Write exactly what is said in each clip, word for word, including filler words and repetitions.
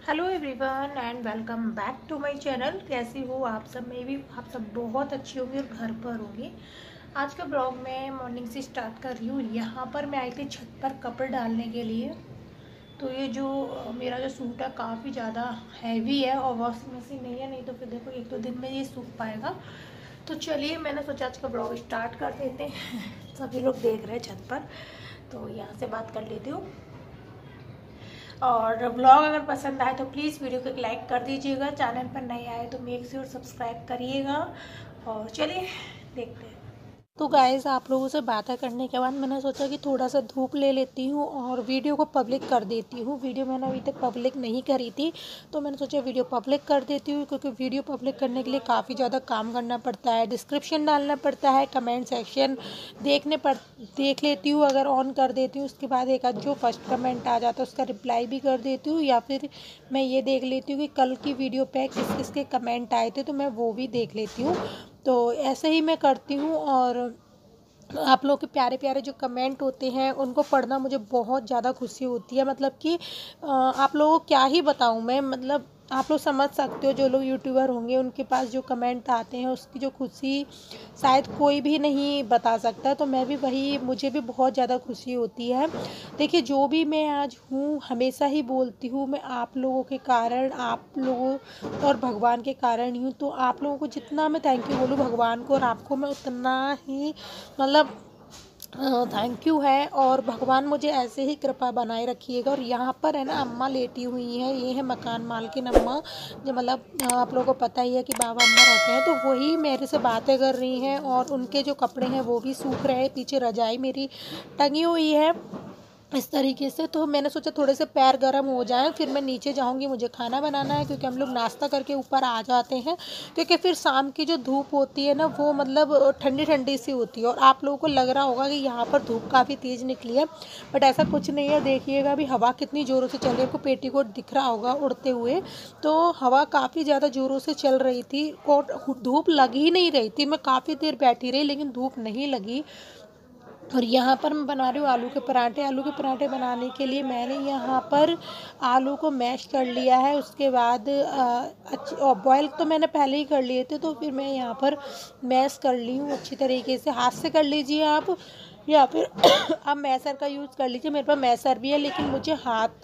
Hello everyone and welcome back to my channel. कैसी हो आप सब? मैं भी आप सब बहुत अच्छी होंगी और घर पर होंगी। आज का ब्लॉग मैं मॉर्निंग से स्टार्ट कर रही हूँ। यहाँ पर मैं आई थी छत पर कपड़े डालने के लिए। तो ये जो अ, मेरा जो सूट है काफ़ी ज़्यादा हैवी है और वॉशिंग मशीन नहीं है, नहीं तो फिर देखो एक दो दिन में ये सूख पाएगा। तो चलिए मैंने सोचा आज का ब्लॉग स्टार्ट कर देते हैं। सभी लोग देख रहे हैं छत पर, तो यहाँ से बात कर लेती हूँ। और ब्लॉग अगर पसंद आए तो प्लीज़ वीडियो को एक लाइक कर दीजिएगा। चैनल पर नए आए तो मेक श्योर सब्सक्राइब करिएगा। और चलिए देखते हैं। तो गाइज़ आप लोगों से बातें करने के बाद मैंने सोचा कि थोड़ा सा धूप ले लेती हूँ और वीडियो को पब्लिक कर देती हूँ। वीडियो मैंने अभी तक पब्लिक नहीं करी थी, तो मैंने सोचा वीडियो पब्लिक कर देती हूँ, क्योंकि वीडियो पब्लिक करने के लिए काफ़ी ज़्यादा काम करना पड़ता है। डिस्क्रिप्शन डालना पड़ता है, कमेंट सेक्शन देखने पर देख लेती हूँ, अगर ऑन कर देती हूँ उसके बाद एक आध जो फर्स्ट कमेंट आ जाता है उसका रिप्लाई भी कर देती हूँ, या फिर मैं ये देख लेती हूँ कि कल की वीडियो पे किस किस के कमेंट आए थे तो मैं वो भी देख लेती हूँ। तो ऐसे ही मैं करती हूँ। और आप लोगों के प्यारे प्यारे जो कमेंट होते हैं उनको पढ़ना मुझे बहुत ज़्यादा खुशी होती है। मतलब कि अ, आप लोगों को क्या ही बताऊँ मैं, मतलब आप लोग समझ सकते हो। जो लोग यूट्यूबर होंगे उनके पास जो कमेंट आते हैं उसकी जो खुशी शायद कोई भी नहीं बता सकता। तो मैं भी वही, मुझे भी बहुत ज़्यादा खुशी होती है। देखिए जो भी मैं आज हूँ, हमेशा ही बोलती हूँ, मैं आप लोगों के कारण, आप लोगों और भगवान के कारण ही हूँ। तो आप लोगों को जितना मैं थैंक यू बोलूँ भगवान को और आपको, मैं उतना ही मतलब थैंक यू है। और भगवान मुझे ऐसे ही कृपा बनाए रखिएगा। और यहाँ पर है ना अम्मा लेटी हुई हैं, ये है मकान मालकिन अम्मा, जो मतलब आप लोगों को पता ही है कि बाबा अम्मा रहते हैं। तो वही मेरे से बातें कर रही हैं और उनके जो कपड़े हैं वो भी सूख रहे हैं। पीछे रजाई मेरी टंगी हुई है इस तरीके से। तो मैंने सोचा थोड़े से पैर गर्म हो जाएं फिर मैं नीचे जाऊंगी, मुझे खाना बनाना है, क्योंकि हम लोग नाश्ता करके ऊपर आ जाते हैं। क्योंकि फिर शाम की जो धूप होती है ना वो मतलब ठंडी ठंडी सी होती है। और आप लोगों को लग रहा होगा कि यहाँ पर धूप काफ़ी तेज़ निकली है, बट ऐसा कुछ नहीं है। देखिएगा अभी हवा कितनी ज़ोरों से चल रही है, आपको पेटीकोट दिख रहा होगा उड़ते हुए। तो हवा काफ़ी ज़्यादा ज़ोरों से चल रही थी और धूप लग ही नहीं रही थी। मैं काफ़ी देर बैठी रही लेकिन धूप नहीं लगी। और यहाँ पर मैं बना रही हूँ आलू के पराठे। आलू के पराठे बनाने के लिए मैंने यहाँ पर आलू को मैश कर लिया है। उसके बाद अच्छी बॉयल तो मैंने पहले ही कर लिए थे, तो फिर मैं यहाँ पर मैश कर ली हूँ अच्छी तरीके से। हाथ से कर लीजिए आप, या फिर आप मैसर का यूज़ कर लीजिए। मेरे पास मैसर भी है लेकिन मुझे हाथ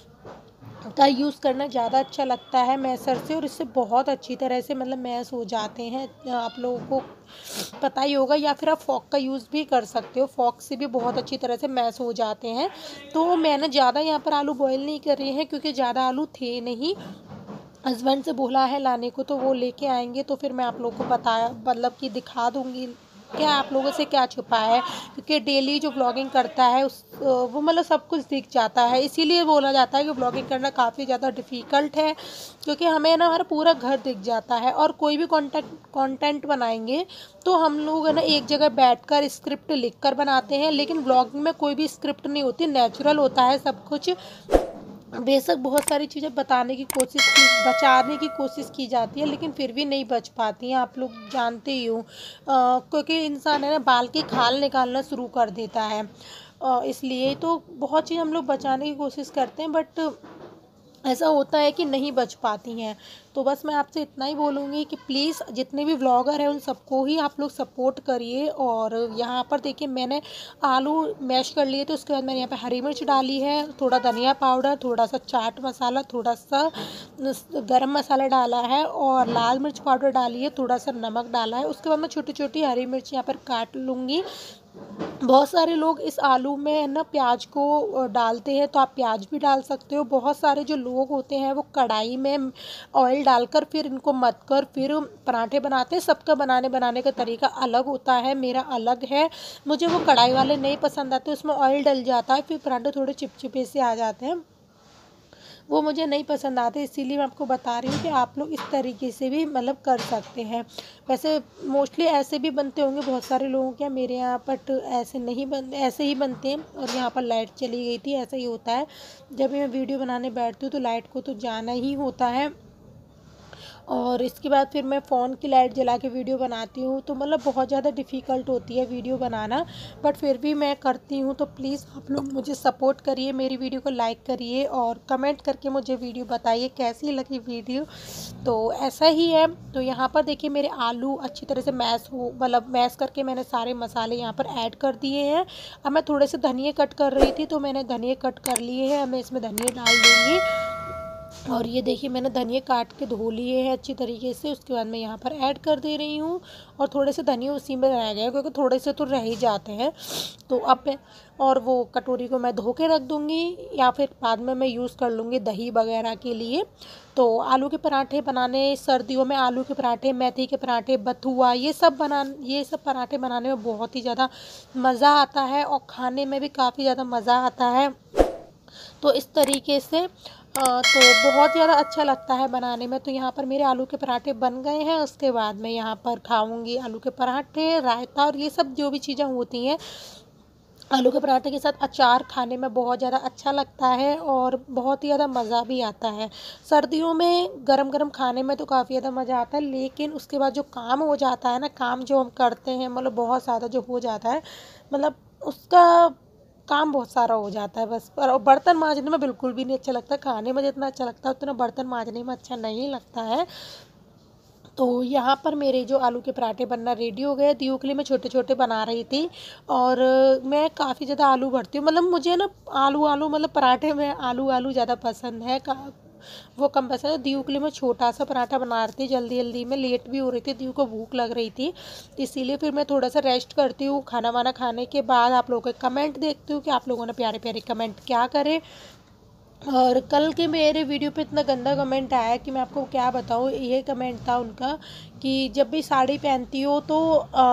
का यूज़ करना ज़्यादा अच्छा लगता है मैसर से, और इससे बहुत अच्छी तरह से मतलब मैश हो जाते हैं। आप लोगों को पता ही होगा, या फिर आप फॉक का यूज़ भी कर सकते हो, फॉक से भी बहुत अच्छी तरह से मैश हो जाते हैं। तो मैंने ज़्यादा यहाँ पर आलू बॉयल नहीं कर रहे हैं क्योंकि ज़्यादा आलू थे नहीं। हस्बैंड से बोला है लाने को, तो वो लेके आएंगे तो फिर मैं आप लोगों को बताया मतलब कि दिखा दूँगी क्या आप लोगों से क्या छुपा है। क्योंकि डेली जो ब्लॉगिंग करता है उस वो मतलब सब कुछ दिख जाता है। इसीलिए बोला जाता है कि ब्लॉगिंग करना काफ़ी ज़्यादा डिफ़िकल्ट है, क्योंकि हमें ना हमारा पूरा घर दिख जाता है। और कोई भी कंटेंट कंटेंट बनाएंगे तो हम लोग है ना एक जगह बैठकर स्क्रिप्ट लिखकर बनाते हैं, लेकिन ब्लॉगिंग में कोई भी स्क्रिप्ट नहीं होती, नेचुरल होता है सब कुछ। बेशक बहुत सारी चीज़ें बताने की कोशिश की, बचाने की कोशिश की जाती है, लेकिन फिर भी नहीं बच पाती हैं। आप लोग जानते ही हो, क्योंकि इंसान है ना बाल की खाल निकालना शुरू कर देता है। अ, इसलिए तो बहुत चीज़ हम लोग बचाने की कोशिश करते हैं, बट ऐसा होता है कि नहीं बच पाती हैं। तो बस मैं आपसे इतना ही बोलूँगी कि प्लीज़ जितने भी व्लॉगर हैं उन सबको ही आप लोग सपोर्ट करिए। और यहाँ पर देखिए मैंने आलू मैश कर लिए थे, उसके बाद मैंने यहाँ पे हरी मिर्च डाली है, थोड़ा धनिया पाउडर, थोड़ा सा चाट मसाला, थोड़ा सा गरम मसाला डाला है और लाल मिर्च पाउडर डाली है, थोड़ा सा नमक डाला है। उसके बाद मैं छोटी छोटी हरी मिर्च यहाँ पर काट लूँगी। बहुत सारे लोग इस आलू में है ना प्याज को डालते हैं, तो आप प्याज भी डाल सकते हो। बहुत सारे जो लोग होते हैं वो कढ़ाई में ऑयल डालकर फिर इनको मत कर फिर पराठे बनाते हैं। सबका बनाने बनाने का तरीका अलग होता है, मेरा अलग है। मुझे वो कढ़ाई वाले नहीं पसंद आते, उसमें ऑयल डल जाता है, फिर पराठे थोड़े चिपचिपे से आ जाते हैं, वो मुझे नहीं पसंद आते। इसीलिए मैं आपको बता रही हूँ कि आप लोग इस तरीके से भी मतलब कर सकते हैं। वैसे मोस्टली ऐसे भी बनते होंगे बहुत सारे लोगों के यहाँ, मेरे यहाँ बट ऐसे नहीं बनते, ऐसे ही बनते हैं। और यहाँ पर लाइट चली गई थी, ऐसा ही होता है जब मैं वीडियो बनाने बैठती हूँ तो लाइट को तो जाना ही होता है। और इसके बाद फिर मैं फ़ोन की लाइट जला के वीडियो बनाती हूँ, तो मतलब बहुत ज़्यादा डिफ़िकल्ट होती है वीडियो बनाना, बट फिर भी मैं करती हूँ। तो प्लीज़ आप लोग मुझे सपोर्ट करिए, मेरी वीडियो को लाइक करिए और कमेंट करके मुझे वीडियो बताइए कैसी लगी वीडियो। तो ऐसा ही है। तो यहाँ पर देखिए मेरे आलू अच्छी तरह से मैश हो मतलब मैश करके मैंने सारे मसाले यहाँ पर ऐड कर दिए हैं। अब मैं थोड़े से धनिया कट कर रही थी, तो मैंने धनिया कट कर लिए हैं। अब मैं इसमें धनिया डाल दूँगी। और ये देखिए मैंने धनिया काट के धो लिए हैं अच्छी तरीके से। उसके बाद मैं यहाँ पर ऐड कर दे रही हूँ और थोड़े से धनिया उसी में रह गए क्योंकि थोड़े से तो रह ही जाते हैं। तो अब मैं और वो कटोरी को मैं धो के रख दूँगी या फिर बाद में मैं यूज़ कर लूँगी दही वगैरह के लिए। तो आलू के पराठे बनाने सर्दियों में आलू के पराठे, मेथी के पराठे, बथुआ, ये सब बना ये सब पराठे बनाने में बहुत ही ज़्यादा मज़ा आता है और खाने में भी काफ़ी ज़्यादा मज़ा आता है। तो इस तरीके से आ, तो बहुत ज़्यादा अच्छा लगता है बनाने में। तो यहाँ पर मेरे आलू के पराठे बन गए हैं। उसके बाद मैं यहाँ पर खाऊंगी आलू के पराठे, रायता और ये सब जो भी चीज़ें होती हैं। आलू के पराठे के साथ अचार खाने में बहुत ज़्यादा अच्छा लगता है और बहुत ही ज़्यादा मज़ा भी आता है। सर्दियों में गरम गरम खाने में तो काफ़ी ज़्यादा मज़ा आता है, लेकिन उसके बाद जो काम हो जाता है ना, काम जो हम करते हैं मतलब बहुत ज़्यादा जो हो जाता है, मतलब उसका काम बहुत सारा हो जाता है बस। और बर्तन मांजने में बिल्कुल भी नहीं अच्छा लगता। खाने में जितना अच्छा लगता है उतना बर्तन मांजने में अच्छा नहीं लगता है। तो यहाँ पर मेरे जो आलू के पराठे बनना रेडी हो गए। दियों के लिए मैं छोटे छोटे बना रही थी और मैं काफ़ी ज़्यादा आलू भरती हूँ, मतलब मुझे ना आलू आलू मतलब पराठे में आलू आलू ज़्यादा पसंद है, वो कम पसंद है। दियों के लिए मैं छोटा सा पराठा बना रही थी, जल्दी जल्दी में, लेट भी हो रही थी, दियों को भूख लग रही थी, इसीलिए फिर मैं थोड़ा सा रेस्ट करती हूँ। खाना वाना खाने के बाद आप लोगों के कमेंट देखती हूँ कि आप लोगों ने प्यारे प्यारे कमेंट क्या करे। और कल के मेरे वीडियो पे इतना गंदा कमेंट आया कि मैं आपको क्या बताऊँ। ये कमेंट था उनका कि जब भी साड़ी पहनती हो तो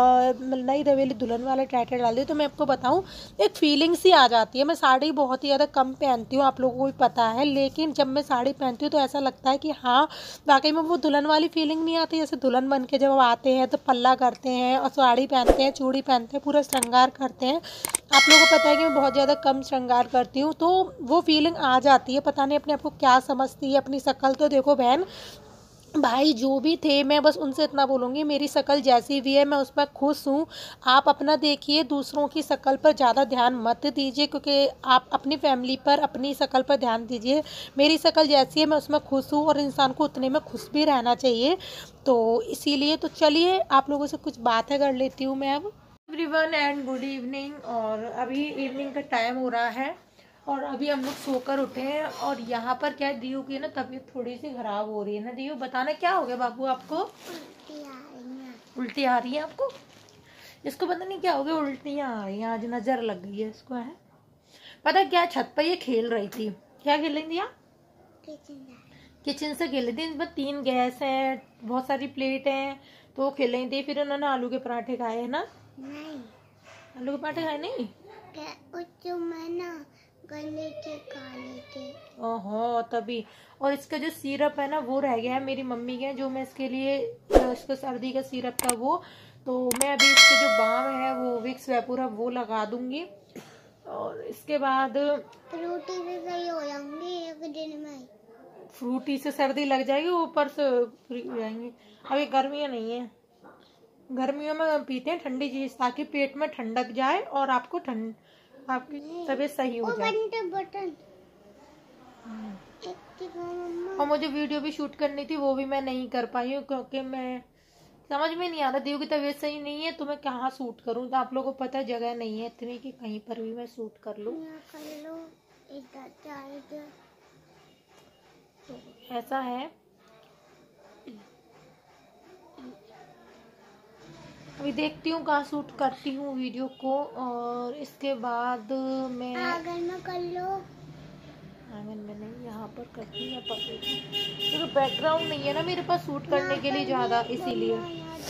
नई रवेली दुल्हन वाला टाइटल डाल दियो। तो मैं आपको बताऊँ, एक फीलिंग सी आ जाती है। मैं साड़ी बहुत ही ज़्यादा कम पहनती हूँ, आप लोगों को भी पता है, लेकिन जब मैं साड़ी पहनती हूँ तो ऐसा लगता है कि हाँ वाकई में वो दुल्हन वाली फीलिंग नहीं आती। जैसे दुल्हन बन के जब आते हैं तो पल्ला करते हैं और साड़ी पहनते हैं, चूड़ी पहनते हैं, पूरा श्रृंगार करते हैं। आप लोगों को पता है कि मैं बहुत ज़्यादा कम श्रृंगार करती हूँ, तो वो फीलिंग आ जाती है। पता नहीं अपने आप को क्या समझती है। अपनी शक्ल तो देखो बहन, भाई जो भी थे, मैं बस उनसे इतना बोलूँगी मेरी शक्ल जैसी भी है मैं उसमें खुश हूँ। आप अपना देखिए, दूसरों की शक्ल पर ज़्यादा ध्यान मत दीजिए, क्योंकि आप अपनी फैमिली पर, अपनी शक्ल पर ध्यान दीजिए। मेरी शक्ल जैसी है मैं उसमें खुश हूँ और इंसान को उतने में खुश भी रहना चाहिए। तो इसीलिए तो चलिए आप लोगों से कुछ बातें कर लेती हूँ मैं अब। Everyone and good evening. और अभी इवनिंग का टाइम हो रहा है और अभी हम लोग सोकर उठे हैं। और यहाँ पर क्या है, दियो की ना तबीयत थोड़ी सी खराब हो रही है ना। दियो बताना क्या हो गया बाबू आपको? उल्टी आ रही है आपको? इसको पता नहीं क्या हो गया, उल्टियाँ आ रही हैं, आज नजर लग गई है इसको। है पता क्या, छत पर ये खेल रही थी। क्या खेल रही थी? किचन से खेल रही थी। इसमें तीन गैस है, बहुत सारी प्लेट है, तो वो खेल रही थी। फिर उन्होंने आलू के पराठे खाए है ना? नहीं, आलू के पराठे खाए नहीं? गले के काले थे। ओहो तभी। और इसका जो सिरप है ना वो रह गया है, मेरी मम्मी के, जो मैं इसके लिए इसको सर्दी का सिरप था वो, तो मैं अभी इसके जो बाम है वो विक्स वेपोर है वो लगा दूंगी। और इसके बाद फ्रूटी से सही हो जाऊंगी एक दिन में। फ्रूटी से सर्दी लग जाएगी, ऊपर से फ्री हो जाएंगी। अभी गर्मियाँ नहीं है, गर्मियों में पीते हैं ठंडी चीज ताकि पेट में ठंडक जाए और आपको ठंड आपकी तबीयत सही हो जाए। बटन। और मुझे वीडियो भी शूट करनी थी, वो भी मैं नहीं कर पाई हूँ क्योंकि मैं समझ में नहीं आ रहा, दियो की तबीयत सही नहीं है तो मैं कहाँ शूट करूँ। तो आप लोगों को पता है जगह नहीं है इतनी कि कहीं पर भी मैं शूट कर लूँ। तो ऐसा है। अभी देखती हूँ कहाँ शूट करती हूँ वीडियो को। और इसके बाद मैं आंगन में कर लो। आंगन में नहीं, यहाँ पर करती हूँ क्योंकि बैकग्राउंड नहीं है ना मेरे पास शूट करने के लिए ज़्यादा, इसीलिए।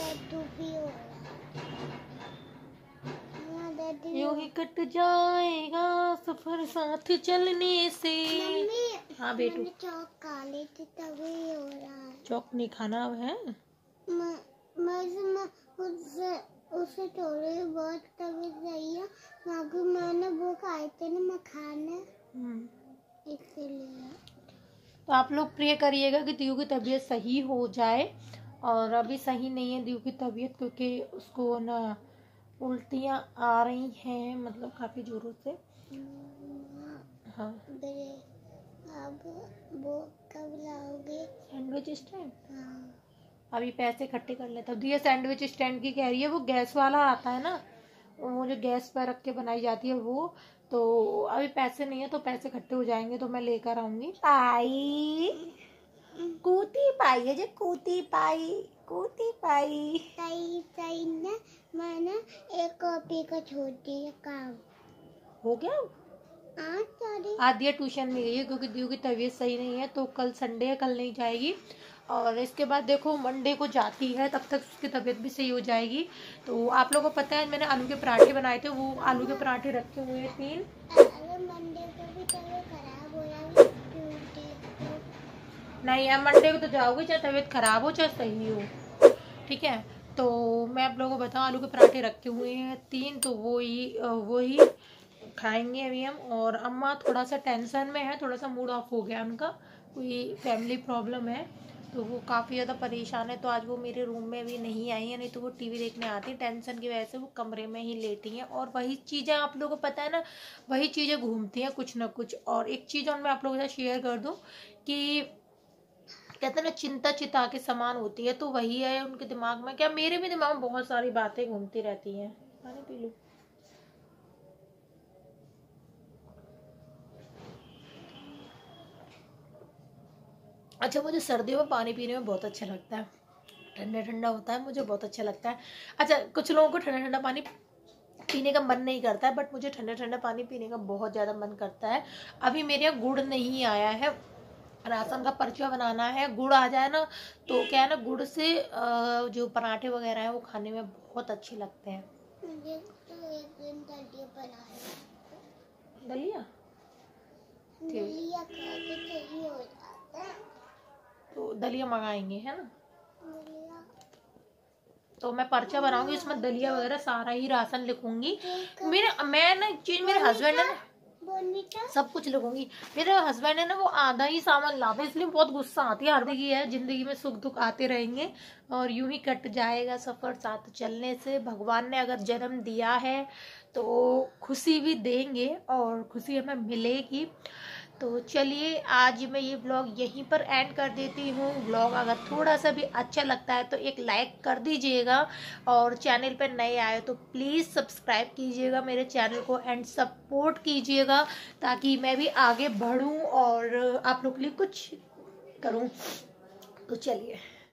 यूं ही कट जाएगा सफर साथ चलने से। हाँ बेटू, चौक काले थे तभी हो रहा है। चौक नहीं खाना है। मैं, मैं उससे उससे थोड़ी बहुत तबीयत सही है मैंने वो खाए थे ना मखाने, इसीलिए। तो आप लोग प्रे करिएगा कि दियो की तबीयत सही हो जाए। और अभी सही नहीं है दियो की तबीयत, क्योंकि उसको ना उल्टियाँ आ रही हैं, मतलब काफ़ी जोरों से। हाँ, अब वो कब लाओगे सैंडविच स्टैंड? हाँ, अभी पैसे इकट्ठे कर लेता हूँ। दिया सैंडविच स्टैंड की कह रही है, वो गैस वाला आता है ना, वो जो गैस पर रख के बनाई जाती है वो। तो अभी पैसे नहीं है, तो पैसे इकट्ठे हो जाएंगे तो मैं लेकर आऊंगी। पाई कूती पाई है, जो कूती पाई कूती पाई सही सही ना, मैंने एक कॉपी का छोड़ दिया, काम हो गया। आज दिया ट्यूशन में गई है, क्योंकि दियो की तबीयत सही नहीं है, तो कल संडे है, कल नहीं जाएगी। और इसके बाद देखो मंडे को जाती है, तब तक उसकी तबीयत भी सही हो जाएगी। तो आप लोगों को पता है मैंने आलू के पराठे बनाए थे, वो आलू के पराठे रखे हुए हैं तीन। मंडे को भी तबीयत खराब हो जाएगी, नहीं यार मंडे को तो जाओगे, चाहे तबीयत खराब हो चाहे सही हो, ठीक है। तो मैं आप लोगों को बताऊँ, आलू के पराठे रखे हुए हैं तीन, तो वो ही वो ही खाएंगे अभी हम। और अम्मा थोड़ा सा टेंशन में है, थोड़ा सा मूड ऑफ हो गया उनका, कोई फैमिली प्रॉब्लम है, तो वो काफ़ी ज़्यादा परेशान है। तो आज वो मेरे रूम में भी नहीं आई है, नहीं तो वो टीवी देखने आती है। टेंशन की वजह से वो कमरे में ही लेटी हैं, और वही चीज़ें आप लोगों को पता है ना, वही चीज़ें घूमती हैं कुछ ना कुछ। और एक चीज़ और मैं आप लोगों के साथ शेयर कर दूँ कि कहते हैं ना चिंता चिता के समान होती है, तो वही है उनके दिमाग में, क्या मेरे भी दिमाग में बहुत सारी बातें घूमती रहती हैं। पानी पी लो। अच्छा, मुझे सर्दियों में पानी पीने में बहुत अच्छा लगता है, ठंडा ठंडा होता है, मुझे बहुत अच्छा लगता है। अच्छा, कुछ लोगों को ठंडा ठंडा पानी पीने का मन नहीं करता है, बट मुझे ठंडा ठंडा पानी पीने का बहुत ज़्यादा मन करता है। अभी मेरे यहाँ गुड़ नहीं आया है, राशन का पर्चा बनाना है। गुड़ आ जाए ना तो क्या है ना, गुड़ से जो पराठे वगैरह हैं वो खाने में बहुत अच्छे लगते हैं। मुझे तो एक दिन दलिया बनाया, दलिया दलिया खा के सही हो जाता है, तो दलिया मंगाएंगे है ना। तो मैं पर्चा बनाऊंगी, इसमें दलिया वगैरह सारा ही राशन लिखूंगी। मेरे मैं ना एक चीज, मेरे हस्बैंड है ना सब कुछ लिखूंगी। मेरे हस्बैंड है ना वो आधा ही सामान लाते, इसलिए बहुत गुस्सा आती है। हर जिंदगी है, जिंदगी में सुख दुख आते रहेंगे और यूं ही कट जाएगा सफर साथ चलने से। भगवान ने अगर जन्म दिया है तो खुशी भी देंगे और खुशी हमें मिलेगी। तो चलिए आज मैं ये ब्लॉग यहीं पर एंड कर देती हूँ। ब्लॉग अगर थोड़ा सा भी अच्छा लगता है तो एक लाइक कर दीजिएगा, और चैनल पर नए आए तो प्लीज़ सब्सक्राइब कीजिएगा मेरे चैनल को एंड सपोर्ट कीजिएगा, ताकि मैं भी आगे बढ़ूँ और आप लोग के लिए कुछ करूँ। तो चलिए।